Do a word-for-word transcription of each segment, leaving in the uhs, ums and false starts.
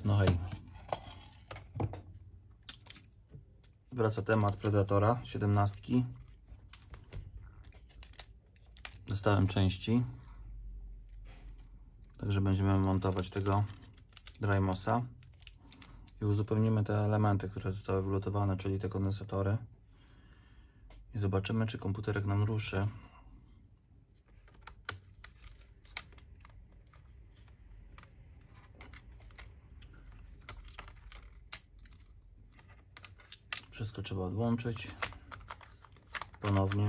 No hej. Wraca temat Predatora siedemnastki. Dostałem części. Także będziemy montować tego Drymosa. I uzupełnimy te elementy, które zostały wylutowane, czyli te kondensatory. I zobaczymy, czy komputerek nam ruszy. Wszystko trzeba odłączyć ponownie.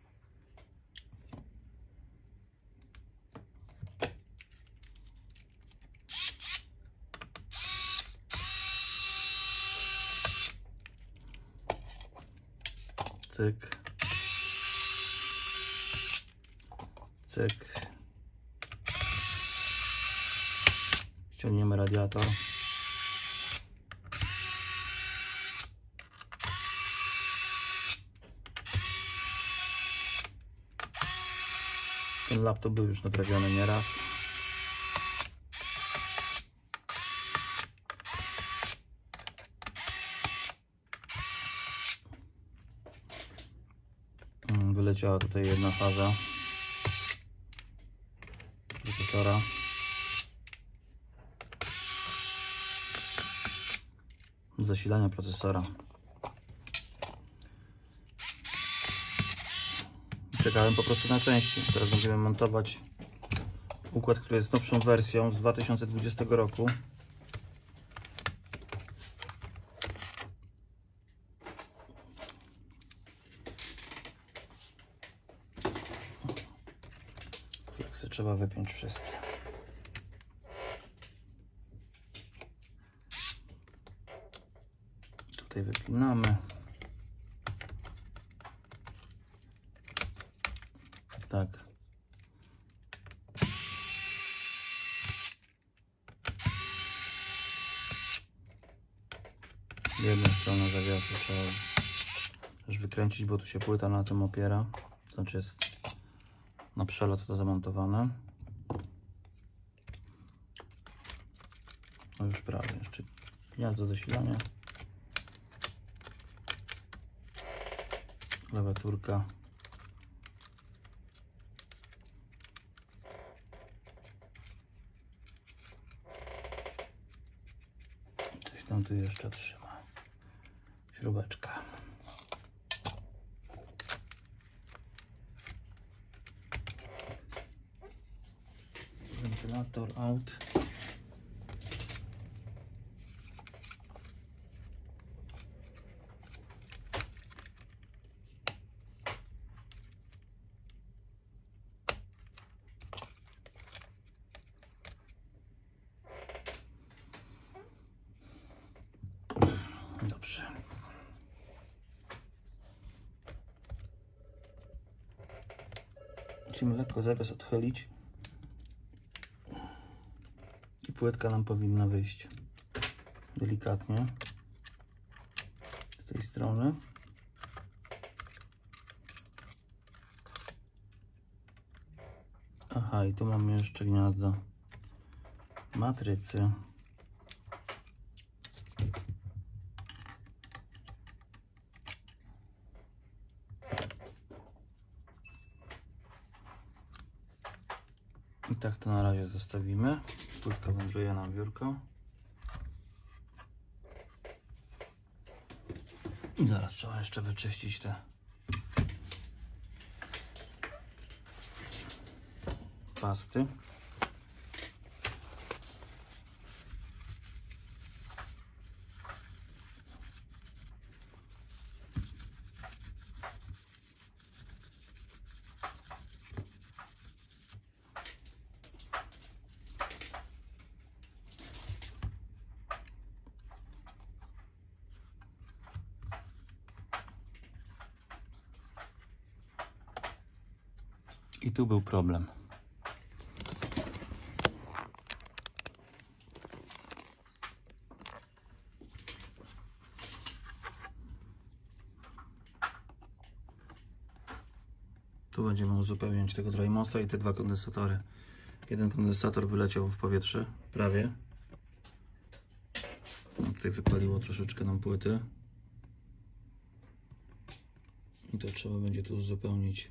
Cyk. Cyk. Ściągniemy radiator. Ten laptop był już naprawiony nieraz. Wyleciała tutaj jedna faza procesora. Zasilania procesora. Czekałem po prostu na części. Teraz będziemy montować układ, który jest nowszą wersją z dwa tysiące dwudziestego roku. Fleksy trzeba wypiąć wszystkie. Tutaj wypinamy. Tak. Jedną stronę zawiasu trzeba już wykręcić, bo tu się płyta na tym opiera. Znaczy jest na przelot to zamontowane. No już prawie. Jeszcze gniazdo zasilania. Klawiaturka. Coś tam tu jeszcze trzyma. Śrubeczka. Wentylator out. Dobrze. Musimy lekko zawias odchylić i płytka nam powinna wyjść delikatnie z tej strony. Aha, i tu mamy jeszcze gniazdo matrycy. I tak to na razie zostawimy. Płytka wędruje na biurko. I zaraz trzeba jeszcze wyczyścić te pasty. I tu był problem. Tu będziemy uzupełniać tego Drymosa i te dwa kondensatory. Jeden kondensator wyleciał w powietrze, prawie. No, tutaj wypaliło troszeczkę nam płyty. I to trzeba będzie tu uzupełnić.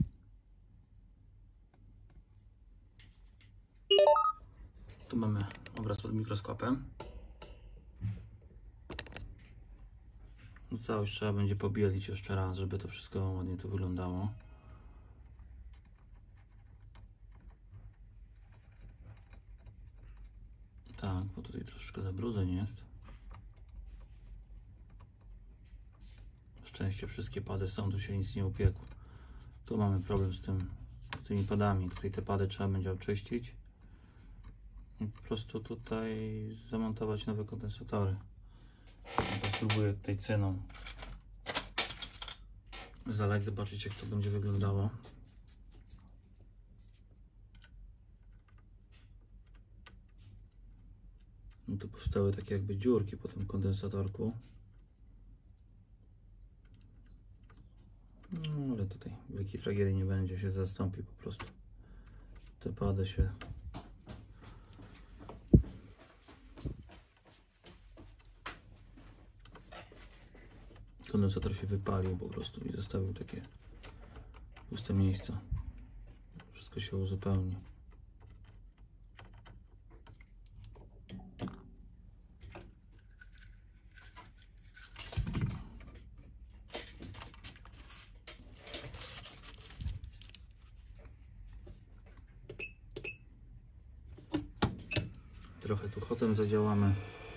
Tu mamy obraz pod mikroskopem. Całość trzeba będzie pobielić jeszcze raz, żeby to wszystko ładnie tu wyglądało. Tak, bo tutaj troszeczkę zabrudzeń jest. Na szczęście wszystkie pady są, tu się nic nie upiekło. Tu mamy problem z tym, z tymi padami. Tutaj te pady trzeba będzie oczyścić i po prostu tutaj zamontować nowe kondensatory. Ja spróbuję tutaj ceną zalać, zobaczyć jak to będzie wyglądało. No tu powstały takie jakby dziurki po tym kondensatorku. No ale tutaj wielkiej tragedii nie będzie, się zastąpi po prostu. Te pady się kondensator się wypalił po prostu i zostawił takie puste miejsca. Wszystko się uzupełni. Trochę tu hotem zadziałamy.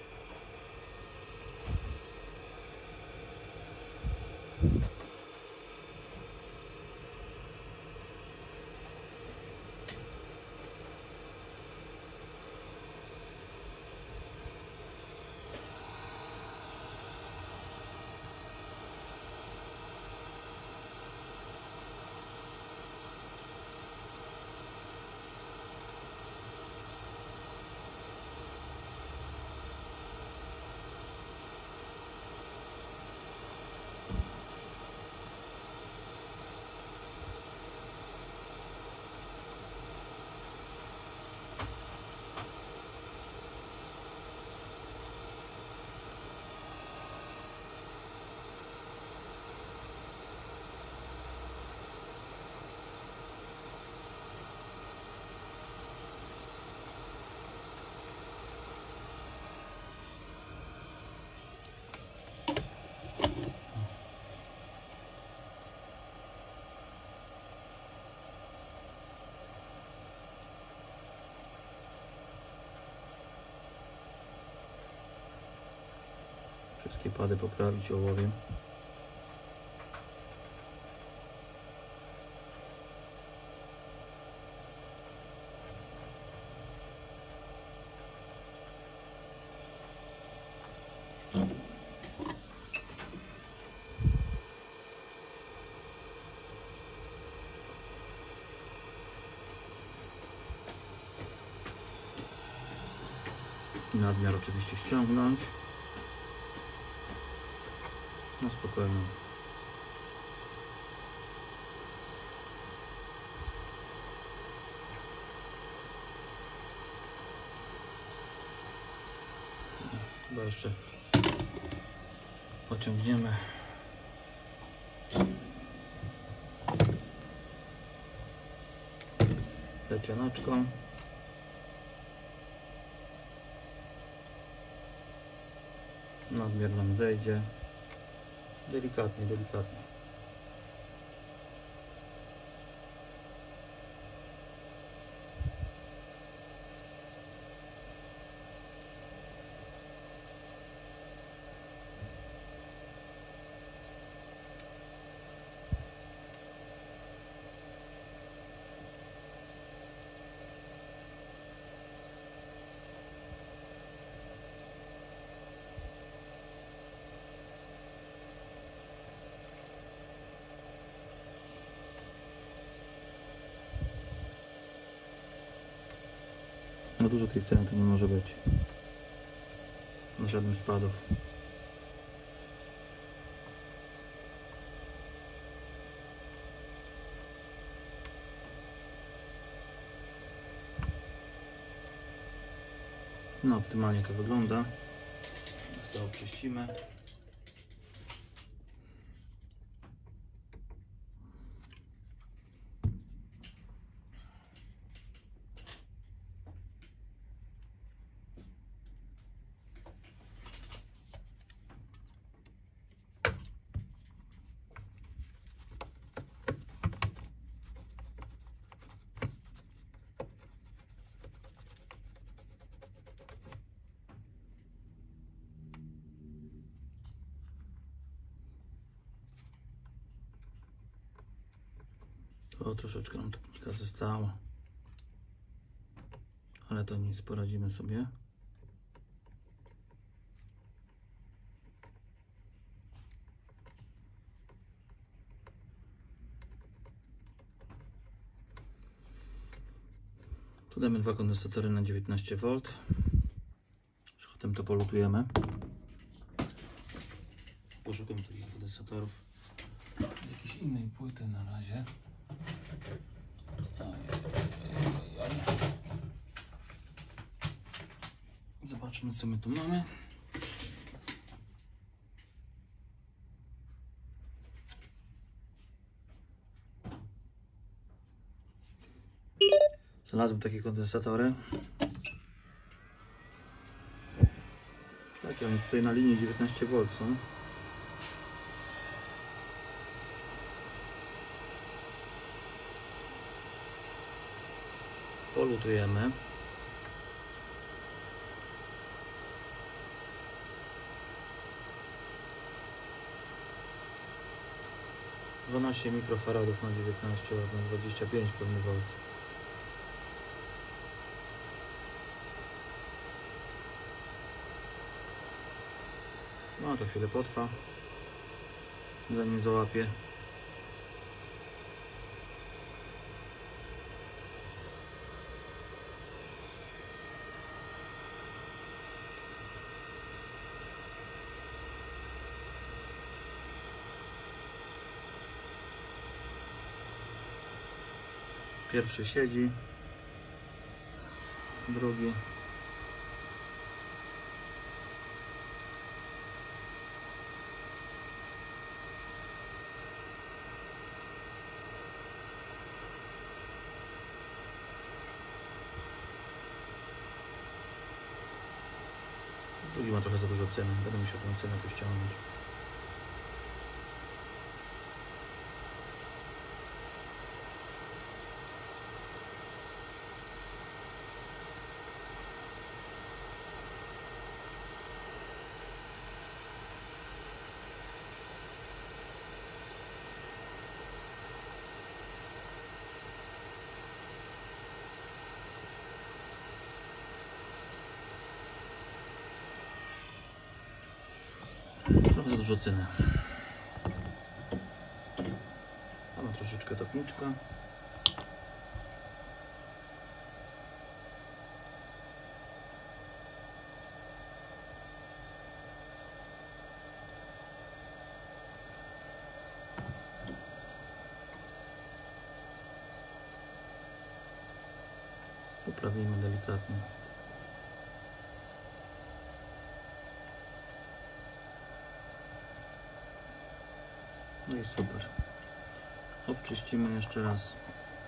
Wszystkie pady poprawić ołowiem. Nadmiar oczywiście ściągnąć. No spokojnie. Chyba jeszcze pociągniemy plecioneczką. Nadmiar nam zejdzie. Delikatnie, delikatnie. No dużo tej ceny to nie może być. Żadnych spadów. No optymalnie to wygląda. troszeczkę oczyścimy. O, troszeczkę nam topnika została, ale to nic, poradzimy sobie. Tu damy dwa kondensatory na dziewiętnaście wolt. Potem to polutujemy. Poszukam takich kondensatorów z jakiejś innej płyty na razie. Zobaczmy, co my tu mamy. Znalazłem takie kondensatory. Tak, oni tutaj na linii dziewiętnaście wolt są. Polutujemy. dwanaście mikrofaradów na dziewiętnaście oraz na dwadzieścia pięć pewnie wolt. No to chwilę potrwa, zanim załapie. Pierwszy siedzi, drugi. Drugi ma trochę za dużo ceny, będę musiał tę cenę tu ściągnąć. Trochę za dużo ceny. Mamy troszeczkę topniczka. Poprawimy delikatnie. No i super. Obczyścimy jeszcze raz.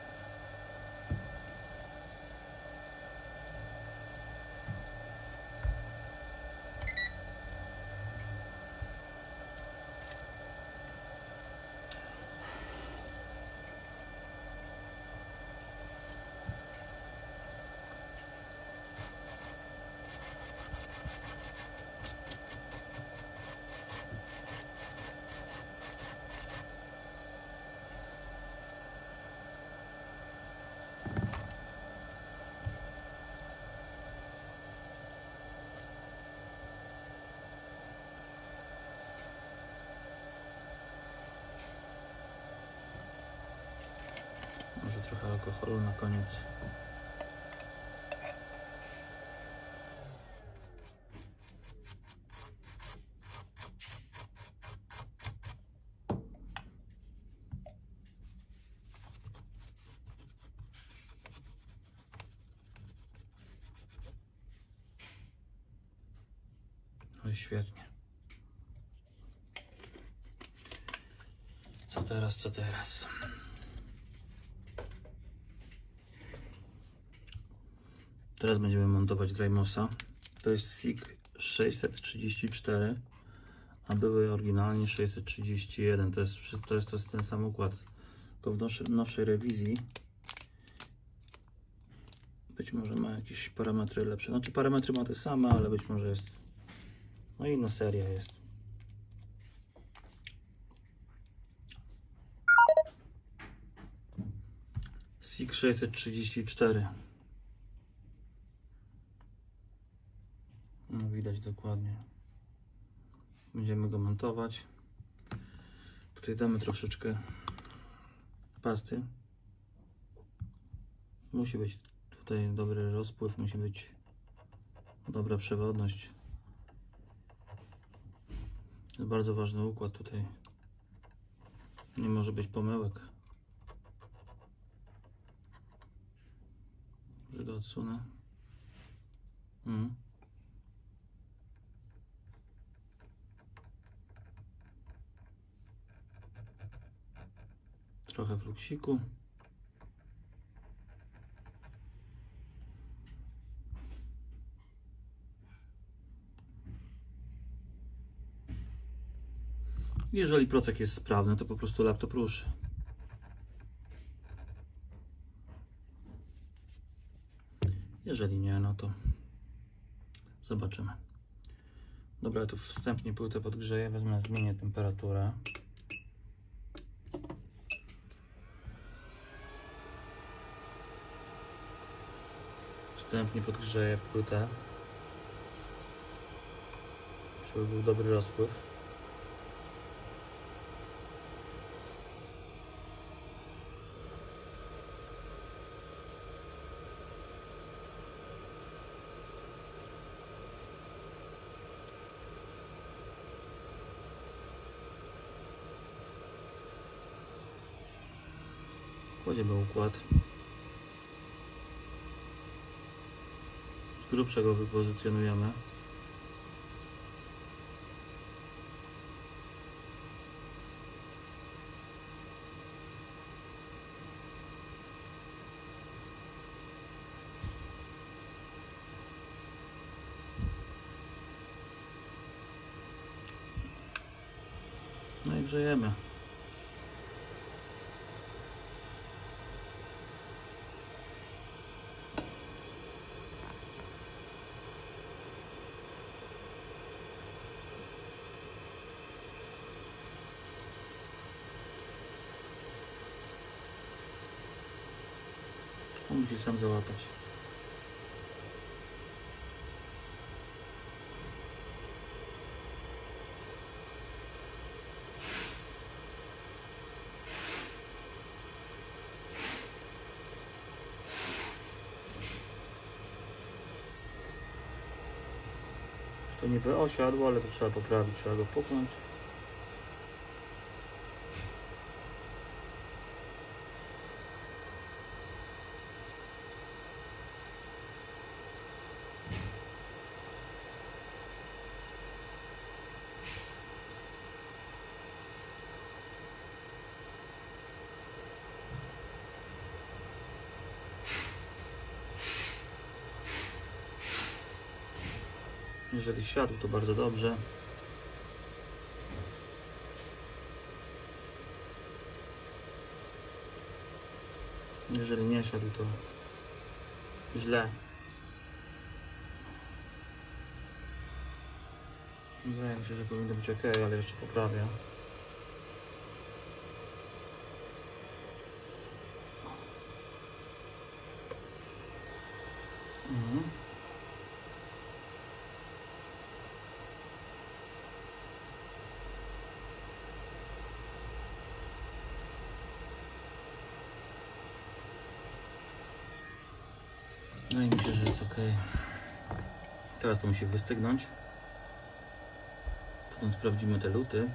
Może trochę alkoholu na koniec. No i świetnie. Co teraz, co teraz? Teraz będziemy montować Drymosa. To jest S I G sześćset trzydzieści cztery, a były oryginalnie sześćset trzydzieści jeden. To jest, to jest, to jest ten sam układ. Tylko w nowszej, nowszej rewizji być może ma jakieś parametry lepsze. Znaczy parametry ma te same, ale być może jest... No inna seria jest. S I G sześćset trzydzieści cztery. No widać dokładnie. Będziemy go montować. Tutaj damy troszeczkę pasty. Musi być tutaj dobry rozpływ, musi być dobra przewodność. To jest bardzo ważny układ tutaj. Nie może być pomyłek. Że go odsunę. Mhm. Trochę fluksiku. Jeżeli procek jest sprawny, to po prostu laptop ruszy. Jeżeli nie, no to zobaczymy. Dobra, ja tu wstępnie płytę podgrzeję, wezmę, zmienię temperaturę. Wstępnie podgrzeję płytę, żeby był dobry rozpływ. Kładziemy układ. Z grubsza go wypozycjonujemy. No i grzejemy. On musi sam załapać. To niby osiadło, ale to trzeba poprawić, trzeba go puknąć. Jeżeli siadł, to bardzo dobrze. Jeżeli nie siadł, to źle. Wydaje mi się, że powinno być ok, ale jeszcze poprawię. Mhm. Wydaje mi się, że jest ok. Teraz to musi wystygnąć. Potem sprawdzimy te luty.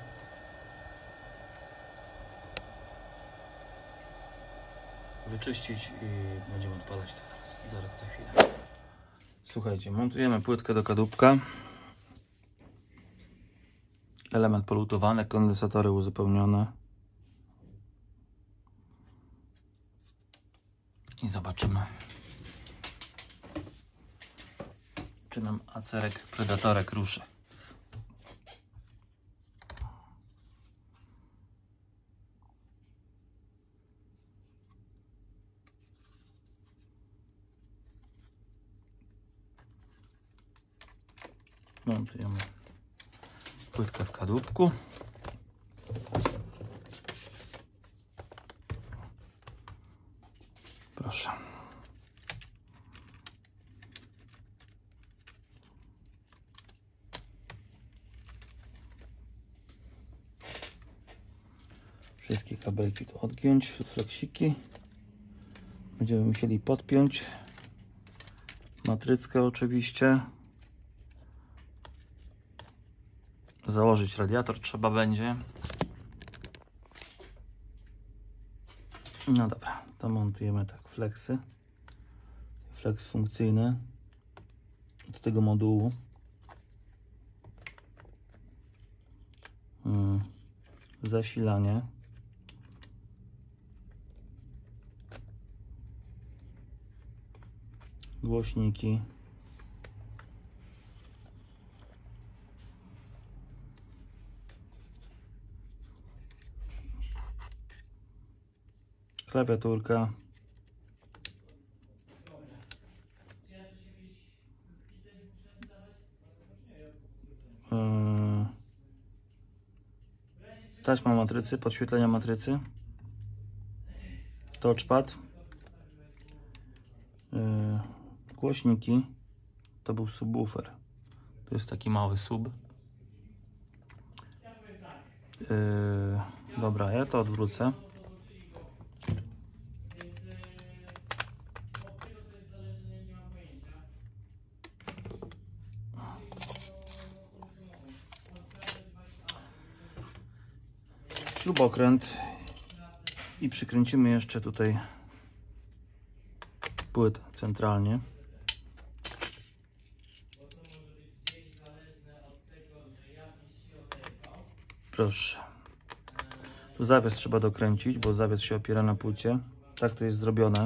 Wyczyścić i będziemy odpalać teraz. Zaraz za chwilę. Słuchajcie, montujemy płytkę do kadłubka. Element polutowany, kondensatory uzupełnione. I zobaczymy, czy nam acerek predatorek ruszy. Montujemy płytkę w kadłubku. Proszę. Wszystkie kabelki tu odgiąć, fleksiki. Będziemy musieli podpiąć matryckę oczywiście. Założyć radiator trzeba będzie. No dobra, to montujemy tak fleksy. Flex funkcyjny do tego modułu. Hmm. Zasilanie. Głośniki. Klawiaturka. Yy. Taśma matrycy, podświetlenia matrycy. Touchpad. Yy. Głośniki. To był subwoofer. To jest taki mały sub. Yy. Dobra, ja to odwrócę. Śrubokręt i przykręcimy jeszcze tutaj płyt centralnie. Proszę. Tu zawias trzeba dokręcić, bo zawias się opiera na płycie. Tak to jest zrobione.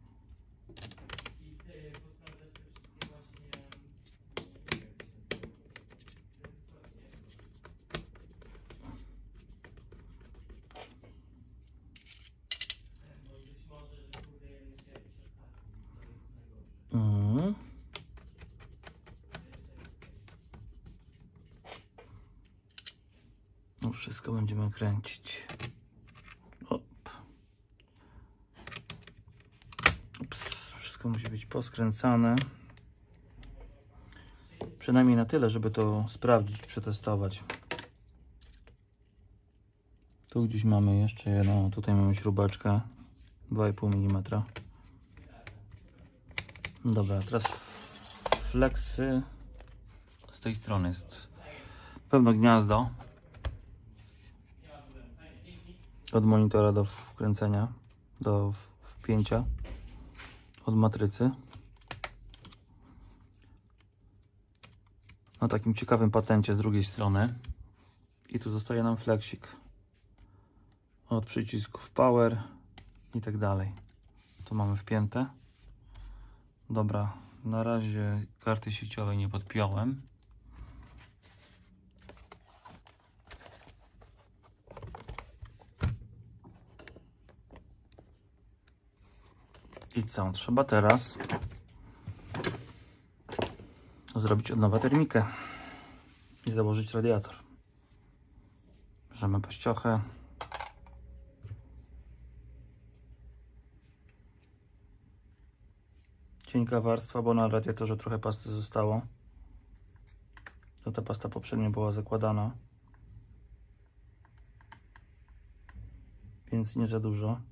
Mhm. No wszystko będziemy kręcić. Op. Ups. Wszystko musi być poskręcane. Przynajmniej na tyle, żeby to sprawdzić, przetestować. Tu gdzieś mamy jeszcze jedną, tutaj mamy śrubeczkę dwa i pół milimetra. Dobra, teraz fleksy. Z tej strony jest pewno gniazdo od monitora do wkręcenia, do wpięcia od matrycy. Na takim ciekawym patencie z drugiej strony. I tu zostaje nam fleksik od przycisków power i tak dalej. Tu mamy wpięte. Dobra, na razie karty sieciowej nie podpiąłem. I co? Trzeba teraz zrobić od nowa termikę i założyć radiator. Bierzemy paściochę. Cienka warstwa, bo na radiatorze trochę pasty zostało. To ta pasta poprzednio była zakładana, więc nie za dużo.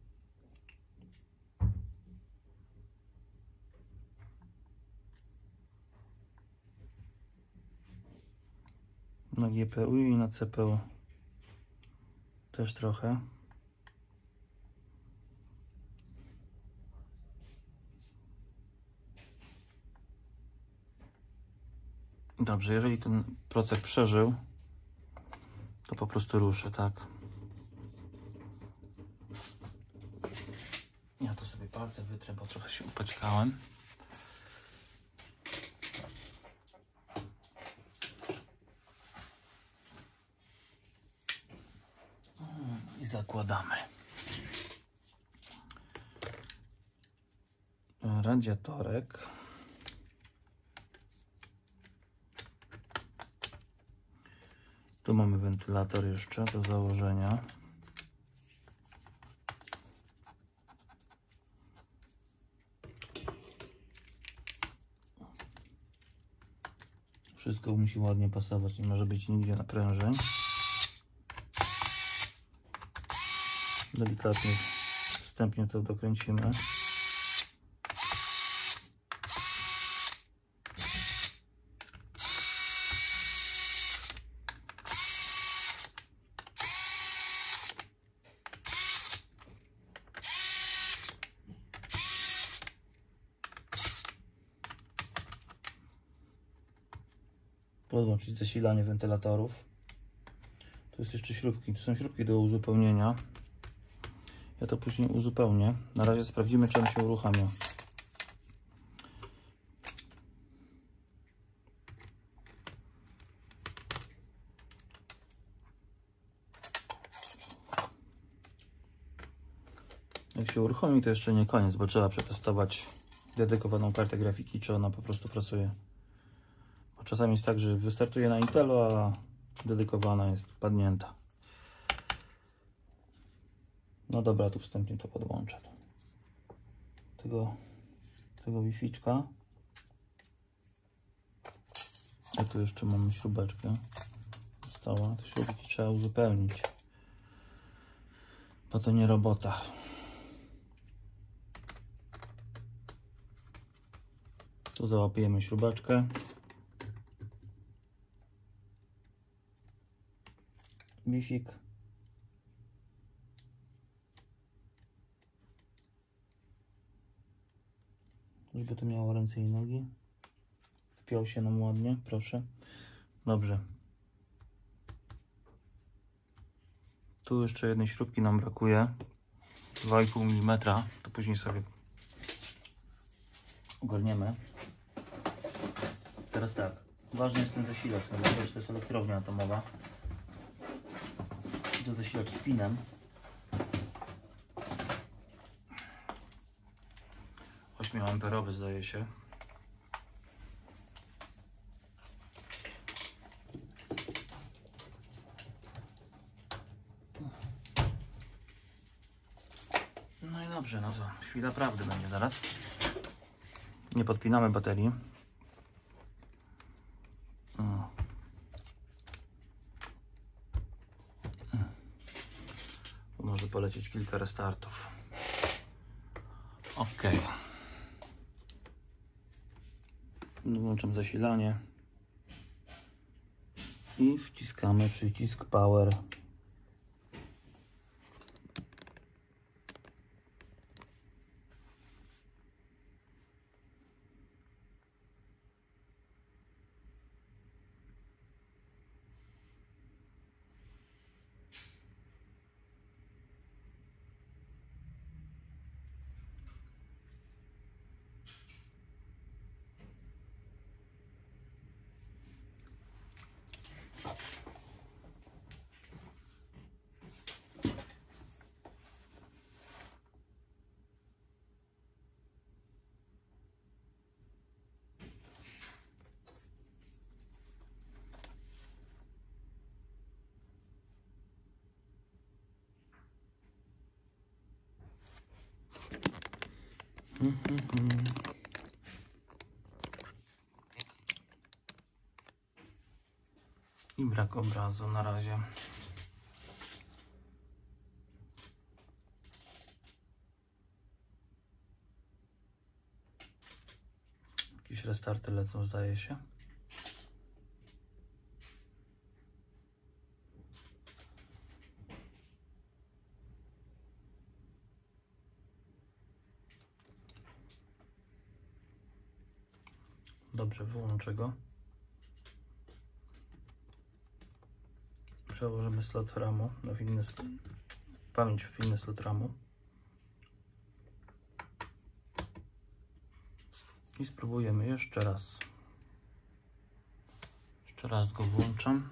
Na G P U i na C P U też trochę. Dobrze, jeżeli ten procek przeżył, to po prostu ruszy, tak? Ja to sobie palce wytrę, bo trochę się upaćkałem. I zakładamy. Radiatorek. Tu mamy wentylator jeszcze do założenia. Wszystko musi ładnie pasować, nie może być nigdzie naprężeń. Delikatnie, wstępnie to dokręcimy. Podłączyć zasilanie wentylatorów. Tu jest jeszcze śrubki, tu są śrubki do uzupełnienia. Ja to później uzupełnię. Na razie sprawdzimy, czy on się uruchamia. Jak się uruchomi, to jeszcze nie koniec, bo trzeba przetestować dedykowaną kartę grafiki, czy ona po prostu pracuje. Bo czasami jest tak, że wystartuje na Intelu, a dedykowana jest padnięta. No dobra, tu wstępnie to podłączę. Tego, tego Wi-Ficzka. A tu jeszcze mamy śrubeczkę. Została. Te śrubki trzeba uzupełnić. Bo to nie robota. Tu załapiemy śrubeczkę. Wi-Fik. Żeby to miało ręce i nogi. Wpiął się nam ładnie, proszę. Dobrze. Tu jeszcze jednej śrubki nam brakuje. dwa i pół milimetra. To później sobie ogarniemy. Teraz tak. Ważny jest ten zasilacz, no bo to jest elektrownia atomowa. To zasilacz z pinem. ośmioamperowy zdaje się. No i dobrze, no to chwila prawdy będzie zaraz. Nie podpinamy baterii. Może polecieć kilka restartów. Ok. Włączam zasilanie i wciskamy przycisk Power. I brak obrazu na razie. Jakieś restarty lecą, zdaje się. Dobrze, wyłączę go. Przełożymy slot ramu na inny, pamięć w inny slot ramu i spróbujemy jeszcze raz. Jeszcze raz go włączam.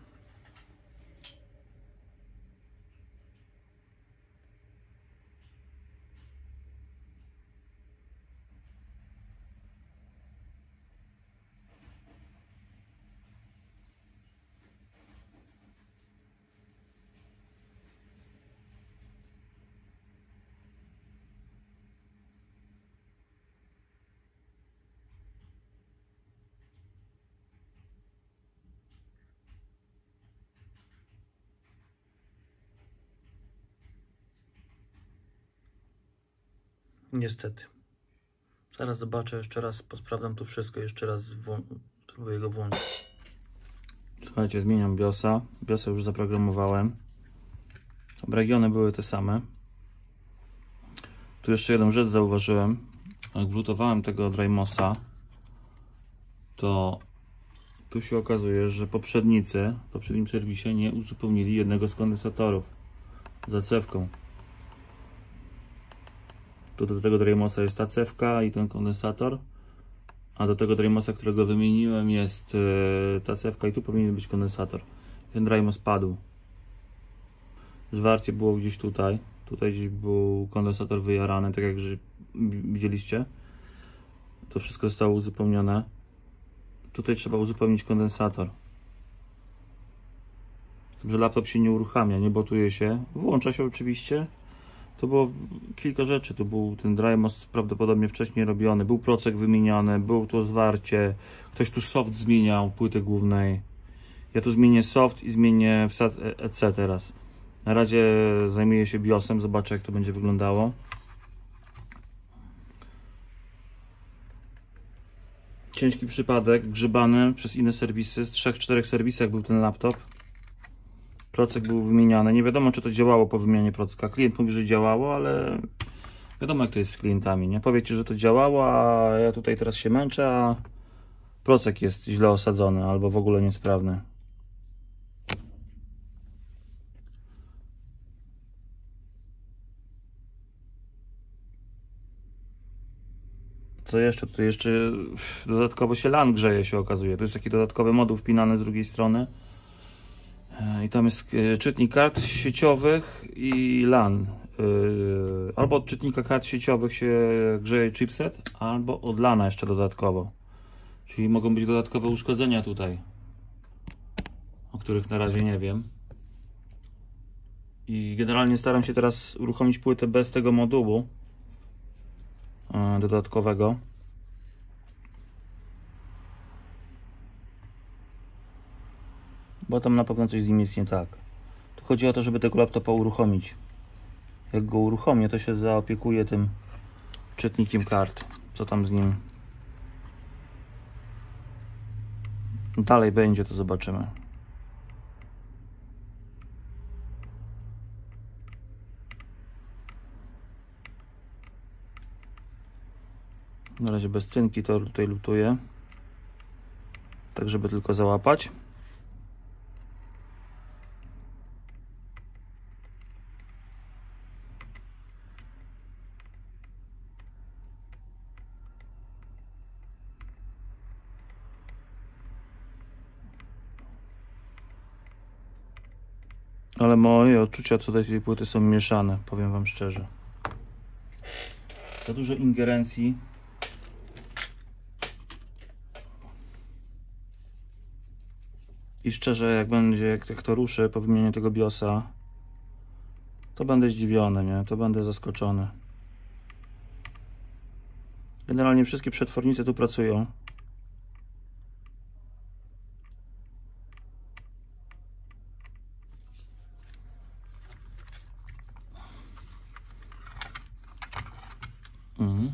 Niestety. Zaraz zobaczę, jeszcze raz posprawdzam tu wszystko, jeszcze raz spróbuję go włączyć. Słuchajcie, zmieniam BIOSa. BIOSa już zaprogramowałem. Regiony były te same. Tu jeszcze jedną rzecz zauważyłem. Jak wlutowałem tego Drymosa, to tu się okazuje, że poprzednicy w poprzednim serwisie nie uzupełnili jednego z kondensatorów za cewką. Tu do tego Drymosa jest ta cewka i ten kondensator, a do tego Drymosa, którego wymieniłem, jest yy, ta cewka i tu powinien być kondensator. Ten Drymos padł. Zwarcie było gdzieś tutaj. Tutaj gdzieś był kondensator wyjarany, tak jak że widzieliście. To wszystko zostało uzupełnione. Tutaj trzeba uzupełnić kondensator. Że laptop się nie uruchamia, nie botuje się. Włącza się oczywiście. To było kilka rzeczy. Tu był ten Drymos prawdopodobnie wcześniej robiony. Był procek wymieniony, był to zwarcie. Ktoś tu soft zmieniał płyty głównej. Ja tu zmienię soft i zmienię wsad E C teraz. Na razie zajmuję się BIOSem. Zobaczę, jak to będzie wyglądało. Ciężki przypadek, grzebany przez inne serwisy. W trzech, czterech serwisach był ten laptop. Procek był wymieniany. Nie wiadomo, czy to działało po wymianie procka. Klient mówi, że działało, ale wiadomo, jak to jest z klientami, nie? Powiecie, że to działało, a ja tutaj teraz się męczę, a procek jest źle osadzony albo w ogóle niesprawny. Co jeszcze? Tutaj jeszcze dodatkowo się LAN grzeje, się okazuje. To jest taki dodatkowy moduł wpinany z drugiej strony. I tam jest czytnik kart sieciowych i LAN. Albo od czytnika kart sieciowych się grzeje chipset, albo od LANa jeszcze dodatkowo. Czyli mogą być dodatkowe uszkodzenia tutaj, o których na razie nie wiem. I generalnie staram się teraz uruchomić płytę bez tego modułu dodatkowego. Bo tam na pewno coś z nim jest nie tak. Tu chodzi o to, żeby tego laptopa uruchomić. Jak go uruchomię, to się zaopiekuję tym czytnikiem kart. Co tam z nim dalej będzie, to zobaczymy. Na razie bez cynki to tutaj lutuję. Tak, żeby tylko załapać. Ale moje odczucia co do tej płyty są mieszane, powiem wam szczerze. Za dużo ingerencji. I szczerze, jak będzie, jak, jak to ruszę po wymianie tego BIOSa, to będę zdziwiony, nie? To będę zaskoczony. Generalnie wszystkie przetwornice tu pracują. Mhm.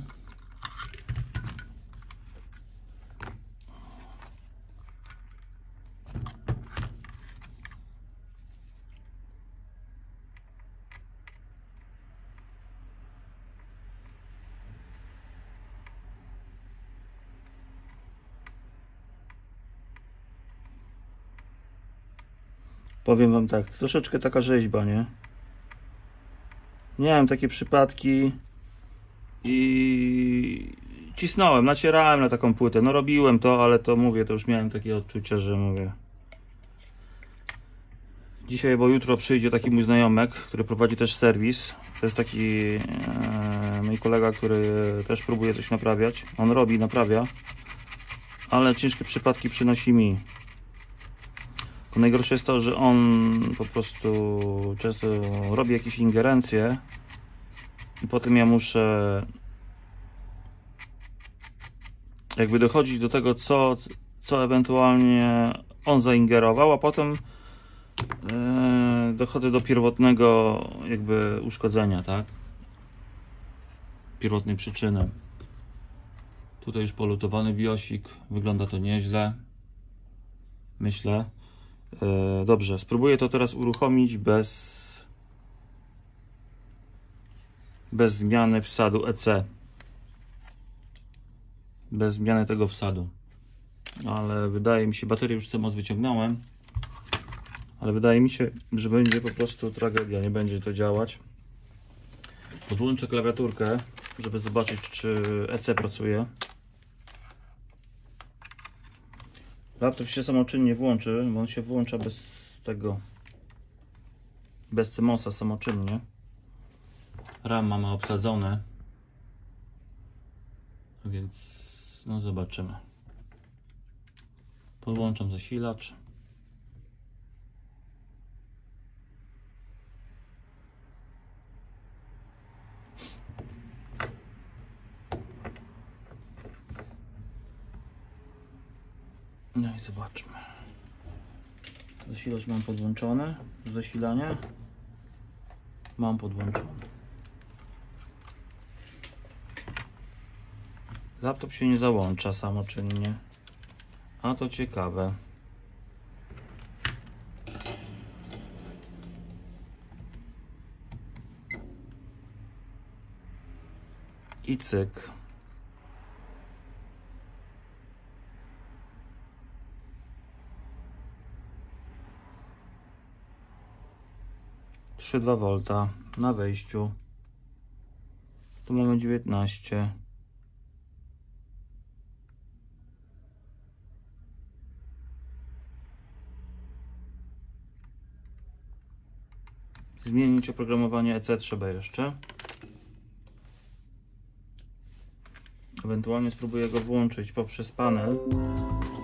Powiem wam tak, troszeczkę taka rzeźba, nie? Miałem takie przypadki i cisnąłem, nacierałem na taką płytę. No robiłem to, ale to mówię, to już miałem takie odczucia, że mówię. Dzisiaj, bo jutro przyjdzie taki mój znajomek, który prowadzi też serwis. To jest taki e, mój kolega, który też próbuje coś naprawiać. On robi, naprawia, ale ciężkie przypadki przynosi mi. To najgorsze jest to, że on po prostu często robi jakieś ingerencje i potem ja muszę jakby dochodzić do tego, co, co ewentualnie on zaingerował, a potem yy, dochodzę do pierwotnego jakby uszkodzenia, tak? Pierwotnej przyczyny. Tutaj już polutowany biosik, wygląda to nieźle, myślę. Yy, dobrze, spróbuję to teraz uruchomić bez bez zmiany wsadu E C. Bez zmiany tego wsadu. Ale wydaje mi się, baterię już C M O S wyciągnąłem, ale wydaje mi się, że będzie po prostu tragedia, nie będzie to działać. Podłączę klawiaturkę, żeby zobaczyć, czy E C pracuje. Laptop się samoczynnie włączy, bo on się włącza bez tego, bez C M O S-a samoczynnie. RAM mamy obsadzone, więc no zobaczymy. Podłączam zasilacz. No i zobaczmy. Zasilacz mam podłączony. Zasilanie mam podłączone. Laptop się nie załącza samoczynnie. A to ciekawe. I cyk. trzy przecinek dwa wolta na wejściu. Tu mamy dziewiętnaście. Zmienić oprogramowanie E C trzeba jeszcze. Ewentualnie spróbuję go włączyć poprzez panel.